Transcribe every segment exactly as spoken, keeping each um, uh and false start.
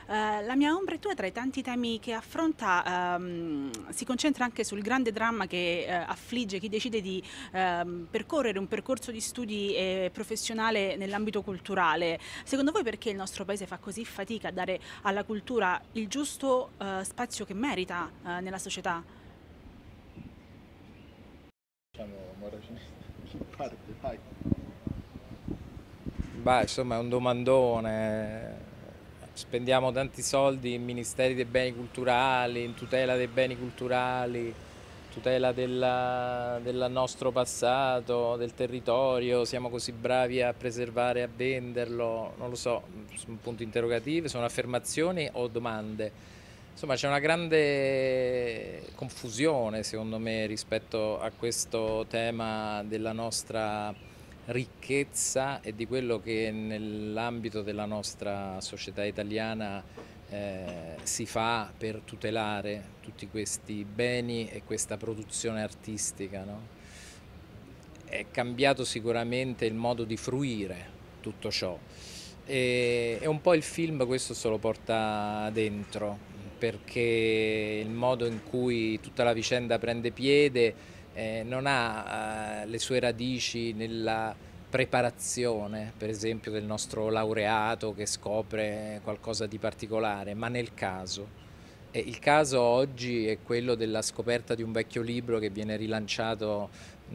Eh, La mia ombra è tua tra i tanti temi che affronta ehm, si concentra anche sul grande dramma che eh, affligge chi decide di ehm, percorrere un percorso di studi eh, professionale nell'ambito culturale. Secondo voi perché il nostro paese fa così fatica a dare alla cultura il giusto eh, spazio che merita eh, nella società? Diciamo, Morracino, parte, vai. Beh, insomma, è un domandone. Spendiamo tanti soldi in ministeri dei beni culturali, in tutela dei beni culturali, tutela della- del nostro passato, del territorio. Siamo così bravi a preservare e a venderlo. Non lo so, sono punti interrogativi, sono affermazioni o domande? Insomma, c'è una grande confusione, secondo me, rispetto a questo tema della nostra ricchezza e di quello che nell'ambito della nostra società italiana eh, si fa per tutelare tutti questi beni e questa produzione artistica, no? È cambiato sicuramente il modo di fruire tutto ciò e, e un po' il film questo se lo porta dentro, perché il modo in cui tutta la vicenda prende piede eh, non ha eh, le sue radici nella preparazione, per esempio, del nostro laureato che scopre qualcosa di particolare, ma nel caso. E il caso oggi è quello della scoperta di un vecchio libro che viene rilanciato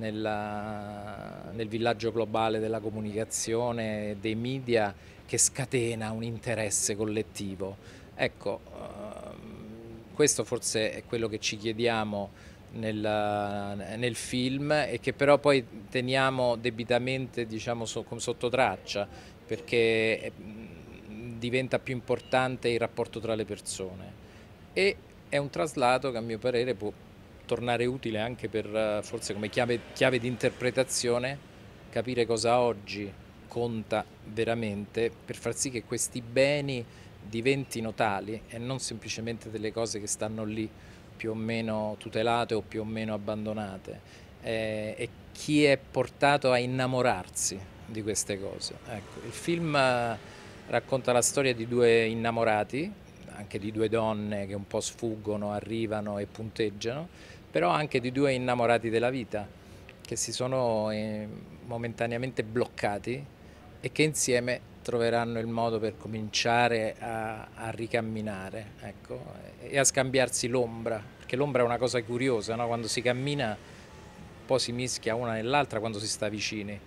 nella- nel villaggio globale della comunicazione e dei media, che scatena un interesse collettivo. Ecco, ehm, questo forse è quello che ci chiediamo nel, nel film e che però poi teniamo debitamente, diciamo, so- sotto traccia, perché eh, diventa più importante il rapporto tra le persone e è un traslato che a mio parere può tornare utile anche per, eh, forse come chiave, chiave di interpretazione, capire cosa oggi conta veramente per far sì che questi beni diventino tali e non semplicemente delle cose che stanno lì più o meno tutelate o più o meno abbandonate. Eh, e chi è portato a innamorarsi di queste cose. Ecco, il film eh, racconta la storia di due innamorati, anche di due donne che un po' sfuggono, arrivano e punteggiano, però anche di due innamorati della vita che si sono eh, momentaneamente bloccati e che insieme troveranno il modo per cominciare a, a ricamminare, ecco, e a scambiarsi l'ombra, perché l'ombra è una cosa curiosa, no? Quando si cammina un po' si mischia una nell'altra quando si sta vicini.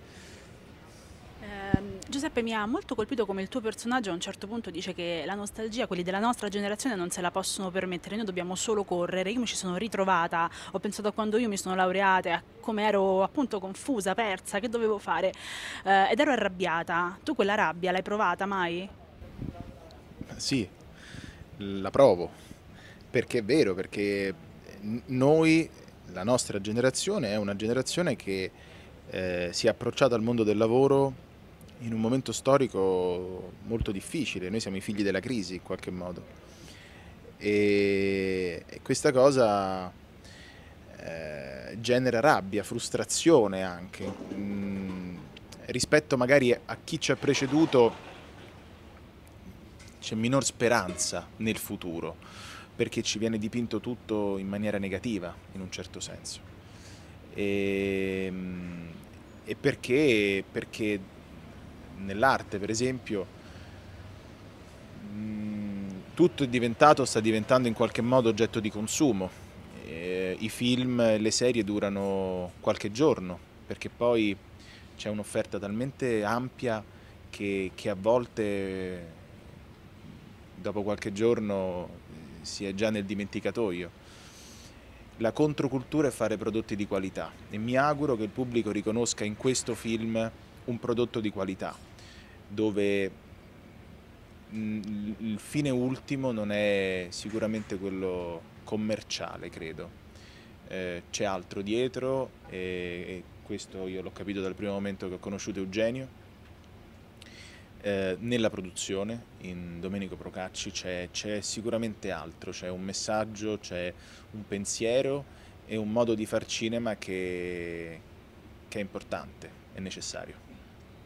Ehm, Giuseppe, mi ha molto colpito come il tuo personaggio a un certo punto dice che la nostalgia, quelli della nostra generazione non se la possono permettere, noi dobbiamo solo correre. Io mi ci sono ritrovata, ho pensato a quando io mi sono laureata, a come ero appunto confusa, persa, che dovevo fare, eh, ed ero arrabbiata. Tu quella rabbia l'hai provata mai? Sì, la provo, perché è vero, perché n- noi, la nostra generazione, è una generazione che eh, si è approcciata al mondo del lavoro in un momento storico molto difficile. Noi siamo i figli della crisi in qualche modo. E, e questa cosa eh, genera rabbia, frustrazione anche. Mm, rispetto magari a chi ci ha preceduto c'è minor speranza nel futuro, perché ci viene dipinto tutto in maniera negativa, in un certo senso. E, e perché, perché nell'arte, per esempio, mh, tutto è diventato, sta diventando in qualche modo oggetto di consumo. Eh, I film e le serie durano qualche giorno, perché poi c'è un'offerta talmente ampia che, che a volte dopo qualche giorno eh, si è già nel dimenticatoio. La controcultura è fare prodotti di qualità e mi auguro che il pubblico riconosca in questo film un prodotto di qualità, dove mh, il fine ultimo non è sicuramente quello commerciale, credo. Eh, c'è altro dietro e, e questo io l'ho capito dal primo momento che ho conosciuto Eugenio. Eh, nella produzione, in Domenico Procacci, c'è, c'è sicuramente altro, c'è un messaggio, c'è un pensiero e un modo di far cinema che, che è importante, è necessario.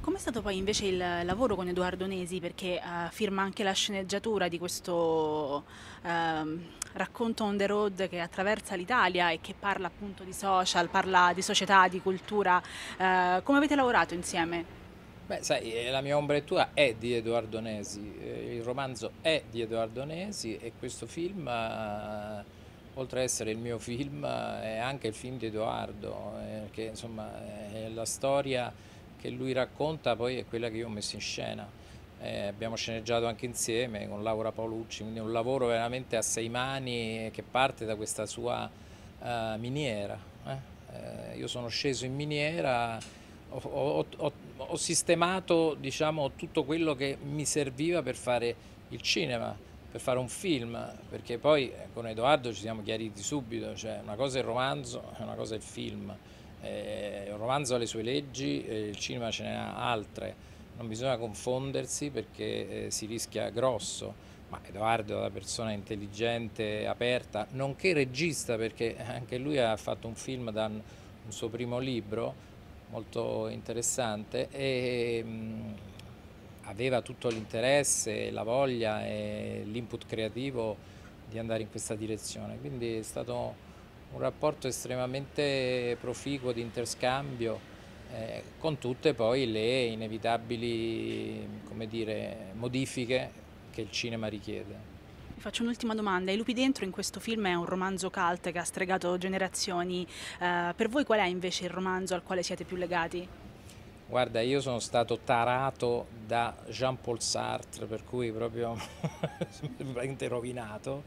Com'è stato poi invece il lavoro con Edoardo Nesi? Perché eh, firma anche la sceneggiatura di questo ehm, racconto on the road che attraversa l'Italia e che parla appunto di social, parla di società, di cultura. Eh, come avete lavorato insieme? Beh, sai, eh, la mia ombrettura è di Edoardo Nesi, eh, il romanzo è di Edoardo Nesi e questo film, eh, oltre ad essere il mio film, eh, è anche il film di Edoardo, eh, perché insomma è la storia che lui racconta, poi è quella che io ho messo in scena. Eh, abbiamo sceneggiato anche insieme con Laura Paolucci, quindi un lavoro veramente a sei mani che parte da questa sua eh, miniera. eh. Eh, io sono sceso in miniera. Ho, ho- ho- ho sistemato, diciamo, tutto quello che mi serviva per fare il cinema, per fare un film, perché poi eh, con Edoardo ci siamo chiariti subito, cioè una cosa è il romanzo e una cosa è il film. Eh, il romanzo ha le sue leggi, eh, il cinema ce ne ha altre, non bisogna confondersi perché eh, si rischia grosso. Ma Edoardo è una persona intelligente, aperta, nonché regista, perché anche lui ha fatto un film da un un suo primo libro molto interessante e mh, aveva tutto l'interesse, la voglia e l'input creativo di andare in questa direzione. Quindi è stato un rapporto estremamente proficuo di interscambio, eh, con tutte poi le inevitabili, come dire, modifiche che il cinema richiede. Vi faccio un'ultima domanda. I lupi dentro in questo film è un romanzo cult che ha stregato generazioni. Eh, per voi qual è invece il romanzo al quale siete più legati? Guarda, io sono stato tarato da Jean-Paul Sartre, per cui proprio sono veramente rovinato.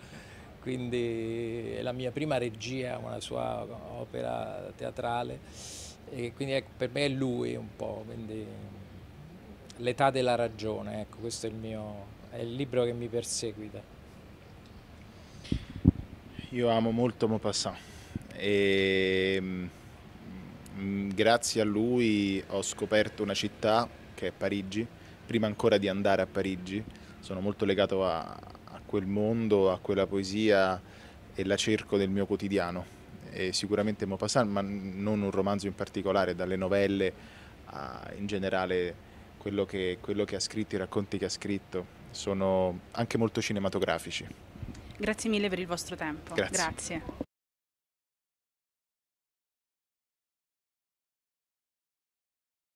Quindi è la mia prima regia, una sua opera teatrale, e quindi ecco, per me è lui un po', quindi l'età della ragione, ecco, questo è il mio, è il libro che mi perseguita. Io amo molto Maupassant e mm, grazie a lui ho scoperto una città che è Parigi, prima ancora di andare a Parigi. Sono molto legato a, a quel mondo, a quella poesia e la cerco nel mio quotidiano. E sicuramente Maupassant, ma non un romanzo in particolare, dalle novelle a, in generale quello che, quello che ha scritto, i racconti che ha scritto, sono anche molto cinematografici. Grazie mille per il vostro tempo. Grazie. Grazie.